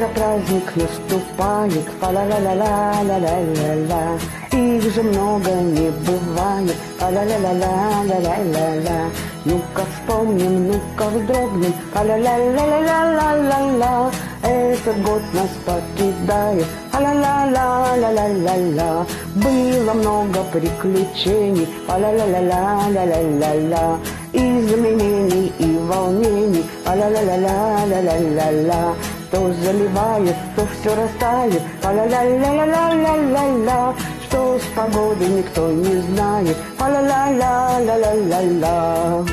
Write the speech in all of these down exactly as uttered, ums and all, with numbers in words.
Скоро праздник наступает, фа-ла-ла-ла-ла-ла-ла-ла-ла. Их же много не бывает, фа-ла-ла-ла-ла-ла-ла-ла-ла. Ну-ка вспомним, ну-ка вздрогнем, фа-ла-ла-ла-ла-ла-ла-ла. Этот год нас покидает, фа-ла-ла-ла-ла-ла-ла-ла. Было много приключений, фа-ла-ла-ла-ла-ла-ла-ла. Изменений и волнений, фа-ла-ла-ла-ла-ла-ла-ла. То заливает, то все растает, фа-ла-ла-ла-ла-ла-ла-ла. Что с погодой никто не знает, фа-ла-ла-ла-ла-ла-ла.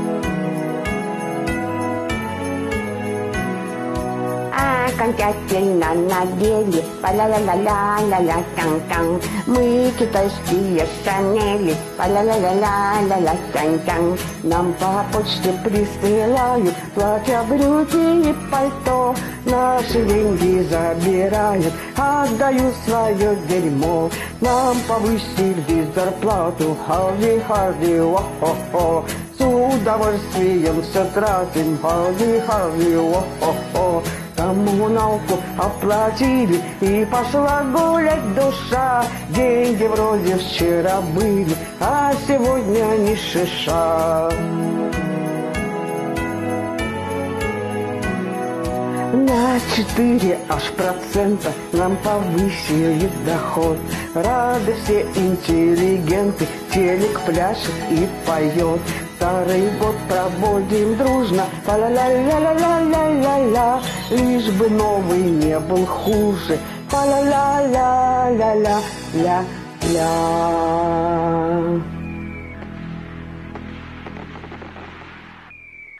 Окончательно надели, фа-ла-ла-ла-ла-ла-ла-тан-тан. Мы китайские Шанели, фа-ла-ла-ла-ла-ла-ла-тан-тан. Нам по почте присылают платья, брюки и пальто. Наши деньги забирают, отдают свое дерьмо. Нам повысили зарплату, харди-харди, о-хо-хо. С удовольствием все тратим, харди-харди, о-хо-хо. Коммуналку оплатили, и пошла гулять душа. Деньги вроде вчера были, а сегодня ни шиша. На четыре аж процента нам повысили доход. Рады все интеллигенты, телек пляшет и поет. Старый год проводим дружно, фа-ла-ла-ла-ла-ла-ла-ла. Лишь бы новый не был хуже, фа-ла-ла-ла-ла-ла-ла-ла.